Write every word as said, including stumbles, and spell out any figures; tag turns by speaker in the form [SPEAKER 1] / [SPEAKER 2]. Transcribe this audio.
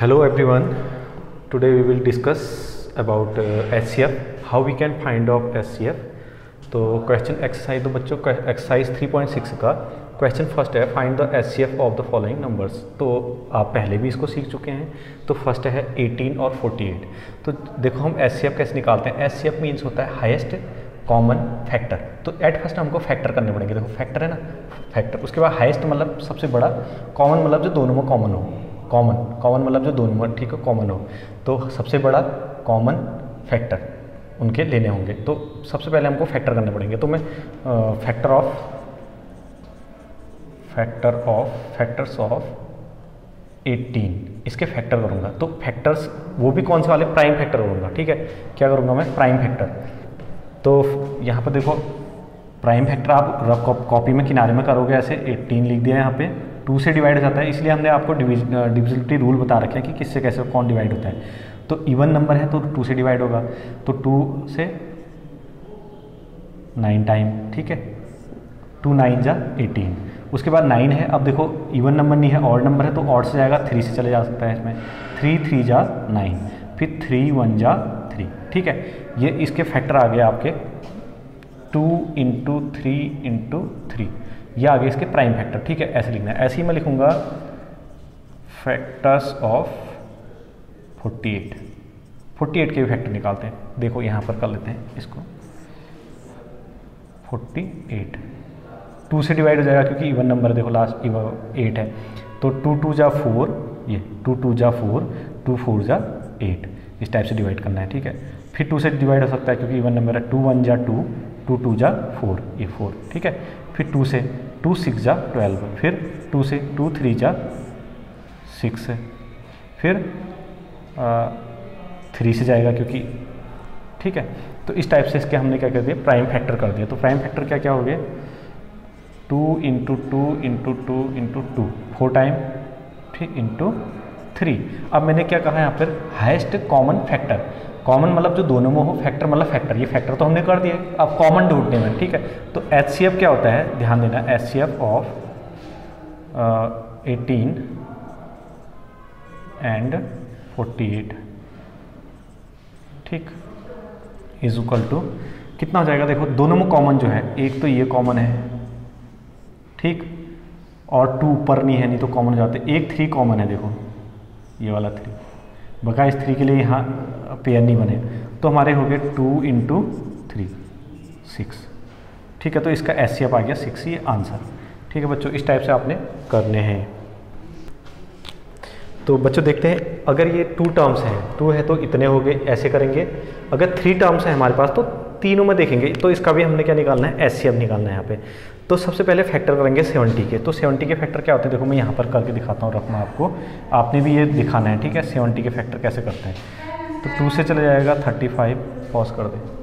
[SPEAKER 1] Hello everyone. Today we will discuss about uh, H C F. How we can find out H C F. तो question exercise तो बच्चों exercise three point six का question first है find the H C F of the following numbers. तो आप पहले भी इसको सीख चुके हैं। तो फर्स्ट है एटीन और फोर्टी एट। तो देखो हम एच सी एफ कैसे निकालते हैं। एच सी एफ मीन्स होता है हाईएस्ट कॉमन फैक्टर। तो एट फर्स्ट हमको फैक्टर करने पड़ेंगे। देखो फैक्टर है ना, फैक्टर, उसके बाद हाईएस्ट मतलब सबसे बड़ा, कॉमन मतलब जो दोनों में कॉमन हो, कॉमन कॉमन मतलब जो दोनों में ठीक है कॉमन हो। तो सबसे बड़ा कॉमन फैक्टर उनके लेने होंगे। तो सबसे पहले हमको फैक्टर करने पड़ेंगे। तो मैं factor of factor of factors of eighteen इसके फैक्टर करूँगा। तो फैक्टर्स वो भी कौन से वाले, प्राइम फैक्टर करूँगा। ठीक है, क्या करूँगा मैं, प्राइम फैक्टर। तो यहाँ पर देखो प्राइम फैक्टर आप कॉपी में किनारे में करोगे ऐसे, एटीन लिख दिया, यहाँ पे टू से डिवाइड हो जाता है, इसलिए हमने आपको डिविजिबिलिटी रूल बता रखे हैं कि किससे कैसे कौन डिवाइड होता है। तो इवन नंबर है तो टू से डिवाइड होगा, तो टू से नाइन टाइम, ठीक है, टू नाइन जा एटीन। उसके बाद नाइन है, अब देखो इवन नंबर नहीं है, ऑड नंबर है, तो ऑड से जाएगा, थ्री से चले जा सकता है इसमें, थ्री थ्री जा नाइन, फिर थ्री वन जा थ्री। ठीक है, ये इसके फैक्टर आ गए आपके two into three into three, ये आगे इसके प्राइम फैक्टर। ठीक है, ऐसे लिखना है। ऐसे ही मैं लिखूंगा factors of forty eight. Forty eight के भी फैक्टर निकालते हैं। देखो यहाँ पर कर लेते हैं इसको, फोर्टी एट टू से डिवाइड हो जाएगा क्योंकि इवन नंबर, देखो लास्ट इवन एट है, तो टू टू जा फोर, ये टू टू जा फोर, टू फोर जा एट, इस टाइप से डिवाइड करना है। ठीक है, फिर टू से डिवाइड हो सकता है क्योंकि इवन नंबर है, टू वन जा टू, टू टू जा फोर, ये फोर। ठीक है, फिर टू से टू सिक्स जा ट्वेल्व, फिर टू से टू थ्री जा सिक्स, फिर थ्री से जाएगा क्योंकि, ठीक है। तो इस टाइप से इसके हमने क्या कर दिया, प्राइम फैक्टर कर दिया। तो प्राइम फैक्टर क्या क्या हो गए, two into two into two into two, four time, ठीक, इंटू थ्री। अब मैंने क्या कहा यहाँ पर, हाईएस्ट कॉमन फैक्टर। कॉमन मतलब जो दोनों में हो, फैक्टर मतलब फैक्टर, ये फैक्टर तो हमने कर दिया, अब कॉमन ढूंढने में। ठीक है, तो एच सी एफ क्या होता है, ध्यान देना, H C F of eighteen and forty eight, ठीक, इज इक्वल टू कितना हो जाएगा। देखो दोनों में कॉमन जो है, एक तो ये कॉमन है, ठीक, और टू ऊपर नहीं है, नहीं तो कॉमन हो जाते। एक थ्री कॉमन है, देखो ये वाला थ्री, बका इस थ्री के लिए यहाँ पेयर नहीं बने, तो हमारे हो गए टू इंटू थ्री सिक्स। ठीक है, तो इसका एच सी एफ आ गया सिक्स, ये आंसर। ठीक है बच्चों, इस टाइप से आपने करने हैं। तो बच्चों देखते हैं, अगर ये टू टर्म्स हैं, टू है तो इतने हो गए, ऐसे करेंगे। अगर थ्री टर्म्स हैं हमारे पास तो तीनों में देखेंगे, तो इसका भी हमने क्या निकालना है, एच सी एफ निकालना है यहाँ पे। तो सबसे पहले फैक्टर करेंगे सेवेंटी के। तो सेवेंटी के फैक्टर क्या होते हैं, देखो मैं यहाँ पर करके दिखाता हूँ, रखना आपको, आपने भी ये दिखाना है। ठीक है, सेवेंटी के फैक्टर कैसे करते हैं। तो टू से चले जाएगा थर्टी फाइव, पॉज कर दें,